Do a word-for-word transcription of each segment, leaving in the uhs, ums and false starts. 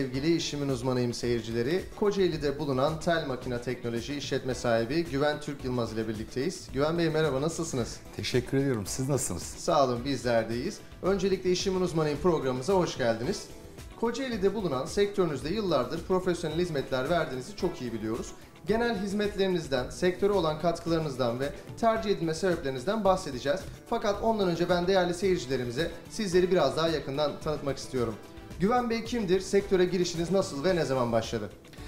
sevgili işimin uzmanıyım seyircileri. Kocaeli'de bulunan Tel Makina Teknoloji işletme sahibi Güven Türk Yılmaz ile birlikteyiz. Güven Bey merhaba, nasılsınız? Teşekkür ediyorum. Siz nasılsınız? Sağ olun, bizler deyiz. Öncelikle işimin uzmanıyım programımıza hoş geldiniz. Kocaeli'de bulunan sektörünüzde yıllardır profesyonel hizmetler verdiğinizi çok iyi biliyoruz. Genel hizmetlerinizden, sektöre olan katkılarınızdan ve tercih edilme sebeplerinizden bahsedeceğiz. Fakat ondan önce ben değerli seyircilerimize sizleri biraz daha yakından tanıtmak istiyorum. Güven Bey kimdir? Sektöre girişiniz nasıl ve ne zaman başladı?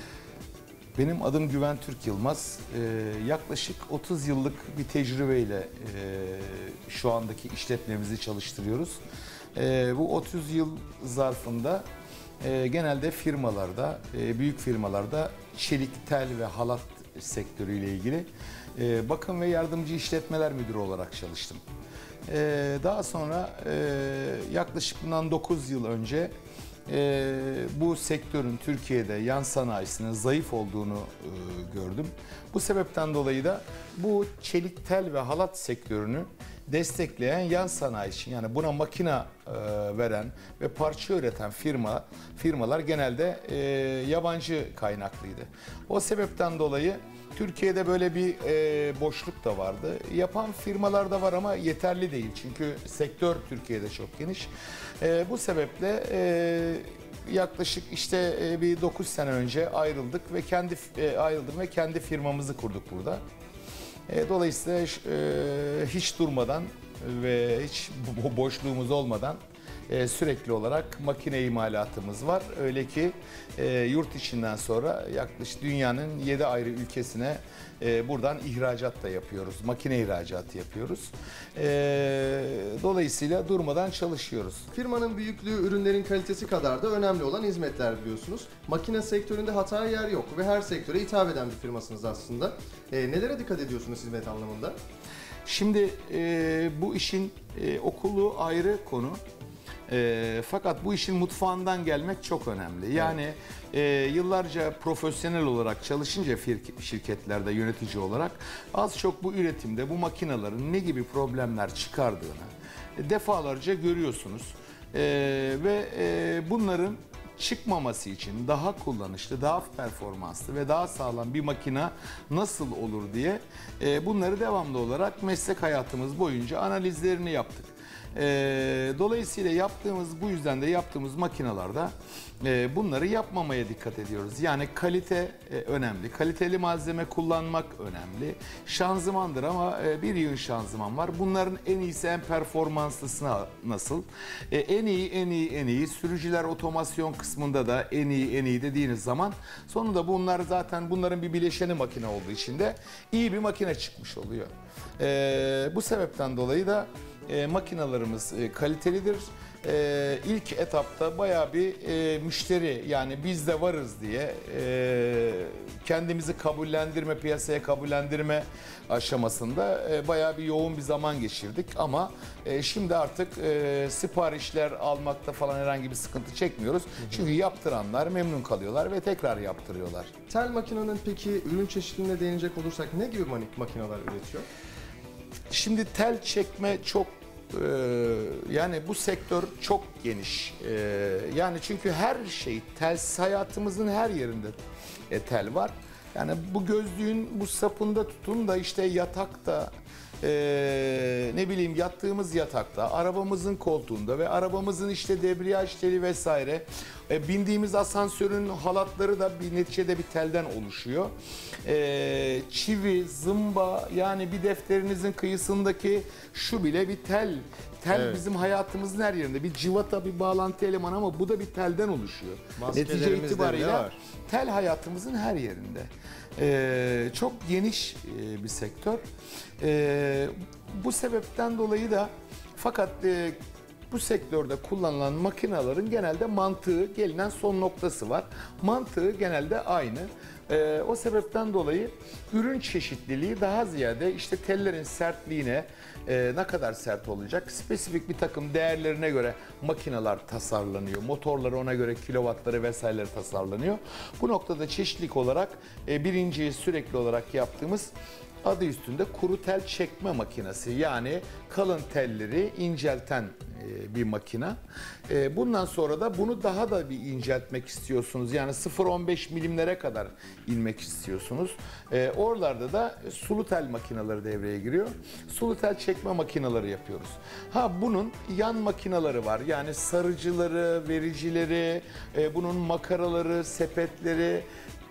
Benim adım Güven Türk Yılmaz. Ee, yaklaşık otuz yıllık bir tecrübeyle e, şu andaki işletmemizi çalıştırıyoruz. E, bu otuz yıl zarfında e, genelde firmalarda, e, büyük firmalarda çelik, tel ve halat sektörüyle ilgili e, bakım ve yardımcı işletmeler müdürü olarak çalıştım. E, daha sonra e, yaklaşık bundan dokuz yıl önce Ee, bu sektörün Türkiye'de yan sanayisinin zayıf olduğunu e, gördüm. Bu sebepten dolayı da bu çelik, tel ve halat sektörünü destekleyen yan sanayi için, yani buna makina e, veren ve parça üreten firma firmalar genelde e, yabancı kaynaklıydı. O sebepten dolayı Türkiye'de böyle bir e, boşluk da vardı. Yapan firmalar da var ama yeterli değil. Çünkü sektör Türkiye'de çok geniş. E, bu sebeple e, yaklaşık işte e, bir dokuz sene önce ayrıldık ve kendi e, ayrıldım ve kendi firmamızı kurduk burada. E, dolayısıyla e, hiç durmadan ve hiç boşluğumuz olmadan e, sürekli olarak makine imalatımız var. Öyle ki e, yurt içinden sonra yaklaşık dünyanın yedi ayrı ülkesine e, buradan ihracat da yapıyoruz. Makine ihracatı yapıyoruz. E, dolayısıyla durmadan çalışıyoruz. Firmanın büyüklüğü ürünlerin kalitesi kadar da önemli olan hizmetler biliyorsunuz. Makine sektöründe hataya yer yok ve her sektöre hitap eden bir firmasınız aslında. E, nelere dikkat ediyorsunuz hizmet anlamında? Şimdi e, bu işin e, okulu ayrı konu. E, fakat bu işin mutfağından gelmek çok önemli. Yani evet. e, yıllarca profesyonel olarak çalışınca şirketlerde yönetici olarak az çok bu üretimde bu makinelerin ne gibi problemler çıkardığını e, defalarca görüyorsunuz. E, ve e, bunların çıkmaması için daha kullanışlı, daha performanslı ve daha sağlam bir makina nasıl olur diye e, bunları devamlı olarak meslek hayatımız boyunca analizlerini yaptık. E, dolayısıyla yaptığımız, bu yüzden de yaptığımız makinalarda e, bunları yapmamaya dikkat ediyoruz. Yani kalite e, önemli, kaliteli malzeme kullanmak önemli. Şanzımandır ama e, bir yığın şanzıman var. Bunların en iyisi, en performanslısına nasıl? E, en iyi, en iyi, en iyi. Sürücüler otomasyon kısmında da en iyi, en iyi dediğiniz zaman sonunda bunlar zaten bunların bir bileşeni makine olduğu için de iyi bir makine çıkmış oluyor. E, bu sebepten dolayı da E, makinalarımız e, kalitelidir. E, ilk etapta bayağı bir e, müşteri, yani biz de varız diye e, kendimizi kabullendirme, piyasaya kabullendirme aşamasında e, bayağı bir yoğun bir zaman geçirdik. Ama e, şimdi artık e, siparişler almakta falan herhangi bir sıkıntı çekmiyoruz. Hı hı. Çünkü yaptıranlar memnun kalıyorlar ve tekrar yaptırıyorlar. Tel makinenin peki ürün çeşitliliğine değinecek olursak ne gibi makineler üretiyor? Şimdi tel çekme çok e, yani bu sektör çok geniş. E, yani çünkü her şey tel, hayatımızın her yerinde e, tel var. Yani bu gözlüğün bu sapında tutun da işte yatakta, Ee, ne bileyim yattığımız yatakta, arabamızın koltuğunda ve arabamızın işte debriyaj teli vesaire, e, bindiğimiz asansörün halatları da bir neticede bir telden oluşuyor. Ee, çivi, zımba, yani bir defterinizin kıyısındaki şu bile bir tel. Tel evet. Bizim hayatımızın her yerinde bir cıvata, bir bağlantı elemanı ama bu da bir telden oluşuyor. Netice itibariyle tel hayatımızın her yerinde. Ee, çok geniş e, bir sektör. Ee, bu sebepten dolayı da fakat e, bu sektörde kullanılan makinelerin genelde mantığı, gelinen son noktası var. Mantığı genelde aynı. E, o sebepten dolayı ürün çeşitliliği daha ziyade işte tellerin sertliğine, e, ne kadar sert olacak, spesifik bir takım değerlerine göre makineler tasarlanıyor. Motorları ona göre, kilovatları vesaireleri tasarlanıyor. Bu noktada çeşitlilik olarak e, birinciyi sürekli olarak yaptığımız adı üstünde kuru tel çekme makinesi, yani kalın telleri incelten e, bir makina. E, bundan sonra da bunu daha da bir inceltmek istiyorsunuz. Yani sıfır virgül on beş milimlere kadar inmek istiyorsunuz. E, oralarda da sulu tel makineleri devreye giriyor. Sulu tel çekme makineleri yapıyoruz. Ha, bunun yan makineleri var. Yani sarıcıları, vericileri, e, bunun makaraları, sepetleri,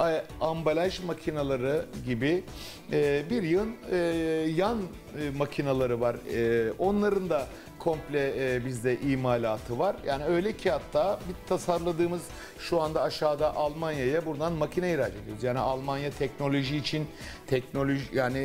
ambalaj makineleri gibi e, bir yığın e, yan e, makineleri var. E, onların da komple e, bizde imalatı var. Yani öyle ki hatta bir tasarladığımız şu anda aşağıda Almanya'ya buradan makine ihraç ediyoruz. Yani Almanya teknoloji için, teknoloji yani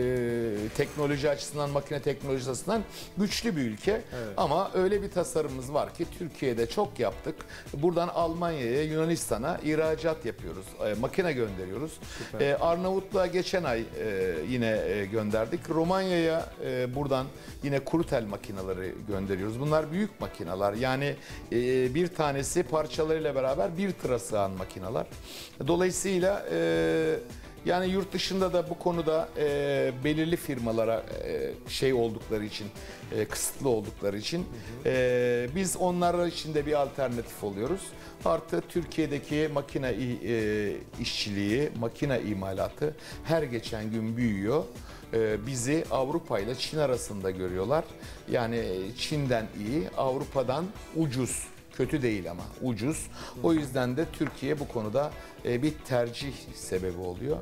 e, teknoloji açısından, makine teknolojisi açısından güçlü bir ülke. Evet. Ama öyle bir tasarımımız var ki Türkiye'de çok yaptık. Buradan Almanya'ya, Yunanistan'a ihracat yapıyoruz. E, makine gönderiyoruz. E, Arnavutluğa geçen ay e, yine e, gönderdik. Romanya'ya e, buradan yine kuru tel makineleri gönderiyoruz. Bunlar büyük makineler. Yani e, bir tanesi parçalarıyla beraber bir tıra sığan makineler. Dolayısıyla e, yani yurt dışında da bu konuda e, belirli firmalara e, şey oldukları için, e, kısıtlı oldukları için hı hı. E, biz onlara için de bir alternatif oluyoruz. Artı Türkiye'deki makine e, işçiliği, makine imalatı her geçen gün büyüyor. E, bizi Avrupa ile Çin arasında görüyorlar. Yani Çin'den iyi, Avrupa'dan ucuz. Kötü değil ama ucuz. O yüzden de Türkiye bu konuda bir tercih sebebi oluyor.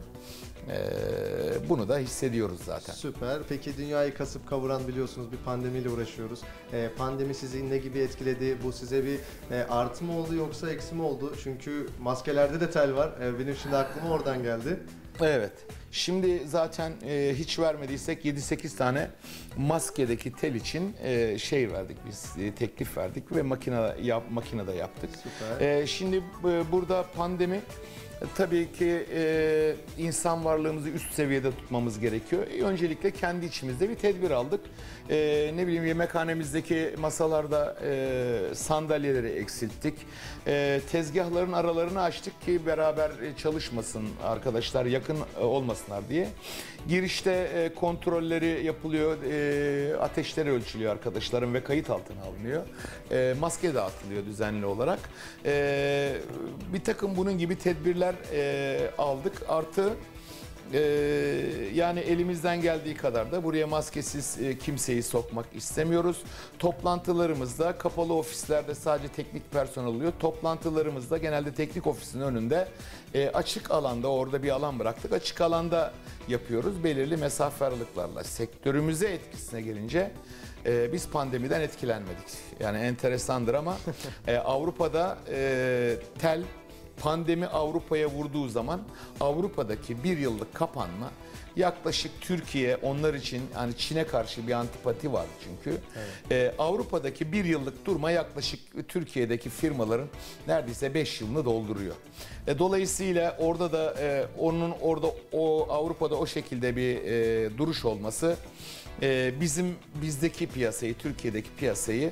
Bunu da hissediyoruz zaten. Süper. Peki dünyayı kasıp kavuran, biliyorsunuz, bir pandemiyle uğraşıyoruz. Pandemi sizi ne gibi etkiledi? Bu size bir artı mı oldu yoksa eksi mi oldu? Çünkü maskelerde de tel var. Benim şimdi aklıma oradan geldi. Evet. Şimdi zaten e, hiç vermediysek yedi sekiz tane maskedeki tel için e, şey verdik biz, e, teklif verdik ve makine yap, makinede yaptık. Süper. E, şimdi e, burada pandemi tabii ki e, insan varlığımızı üst seviyede tutmamız gerekiyor. E, öncelikle kendi içimizde bir tedbir aldık. E, ne bileyim yemekhanemizdeki masalarda e, sandalyeleri eksilttik. E, tezgahların aralarını açtık ki beraber çalışmasın arkadaşlar, yakın olmasınlar diye. Girişte e, kontrolleri yapılıyor, e, ateşleri ölçülüyor arkadaşların ve kayıt altına alınıyor. E, maske dağıtılıyor düzenli olarak. E, bir takım bunun gibi tedbirler e, aldık. Artı e, yani elimizden geldiği kadar da buraya maskesiz e, kimseyi sokmak istemiyoruz. Toplantılarımızda, kapalı ofislerde sadece teknik personel oluyor. Toplantılarımızda genelde teknik ofisin önünde e, açık alanda, orada bir alan bıraktık. Açık alanda yapıyoruz belirli mesafe aralıklarla. Sektörümüze etkisine gelince e, biz pandemiden etkilenmedik. Yani enteresandır ama e, Avrupa'da e, tel pandemi Avrupa'ya vurduğu zaman Avrupa'daki bir yıllık kapanma yaklaşık Türkiye onlar için, hani Çin'e karşı bir antipati var çünkü. Evet. Ee, Avrupa'daki bir yıllık durma yaklaşık Türkiye'deki firmaların neredeyse beş yılını dolduruyor. E, dolayısıyla orada da e, onun orada o Avrupa'da o şekilde bir e, duruş olması e, bizim bizdeki piyasayı, Türkiye'deki piyasayı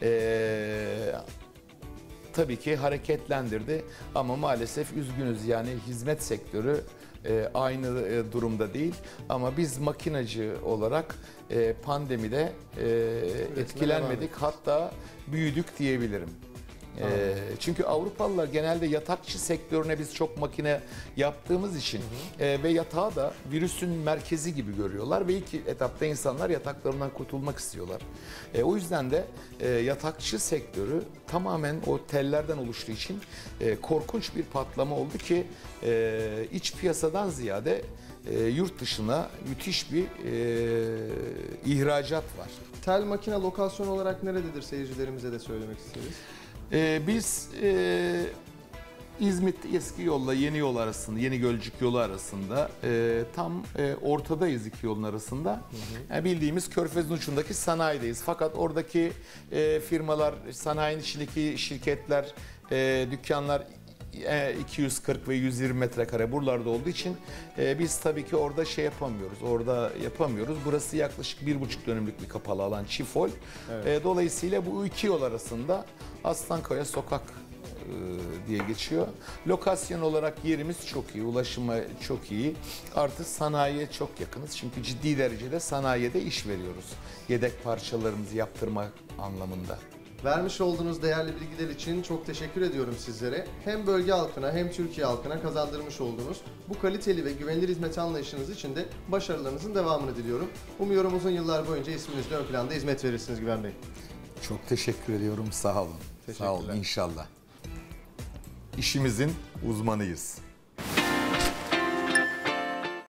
e, tabii ki hareketlendirdi ama maalesef üzgünüz, yani hizmet sektörü e, aynı e, durumda değil ama biz makinacı olarak e, pandemide e, etkilenmedik, hatta büyüdük diyebilirim. E, çünkü Avrupalılar genelde yatakçı sektörüne biz çok makine yaptığımız için hı hı. E, ve yatağı da virüsün merkezi gibi görüyorlar ve ilk etapta insanlar yataklarından kurtulmak istiyorlar. E, o yüzden de e, yatakçı sektörü tamamen o tellerden oluştuğu için e, korkunç bir patlama oldu ki e, iç piyasadan ziyade e, yurt dışına müthiş bir e, ihracat var. Tel makine lokasyon olarak nerededir, seyircilerimize de söylemek isteriz. Ee, biz e, İzmit eski yolla yeni yol arasında, Yeni Gölcük yolu arasında e, tam e, ortadayız iki yolun arasında. Hı hı. Yani bildiğimiz Körfez'in ucundaki sanayideyiz. Fakat oradaki e, firmalar, sanayinin içindeki şirketler, e, dükkanlar e, iki yüz kırk ve yüz yirmi metrekare buralarda olduğu için e, biz tabii ki orada şey yapamıyoruz. Orada yapamıyoruz. Burası yaklaşık bir buçuk dönümlük bir kapalı alan, çifol. Evet. E, dolayısıyla bu iki yol arasında Aslankaya Sokak e, diye geçiyor. Lokasyon olarak yerimiz çok iyi, ulaşıma çok iyi. Artı sanayiye çok yakınız. Çünkü ciddi derecede sanayide iş veriyoruz. Yedek parçalarımızı yaptırma anlamında. Vermiş olduğunuz değerli bilgiler için çok teşekkür ediyorum sizlere. Hem bölge halkına hem Türkiye halkına kazandırmış olduğunuz bu kaliteli ve güvenilir hizmet anlayışınız için de başarılarınızın devamını diliyorum. Umuyorum uzun yıllar boyunca isminizle ön planda hizmet verirsiniz Güven Bey. Çok teşekkür ediyorum. Sağ olun. Sağ olun inşallah. İşimizin uzmanıyız.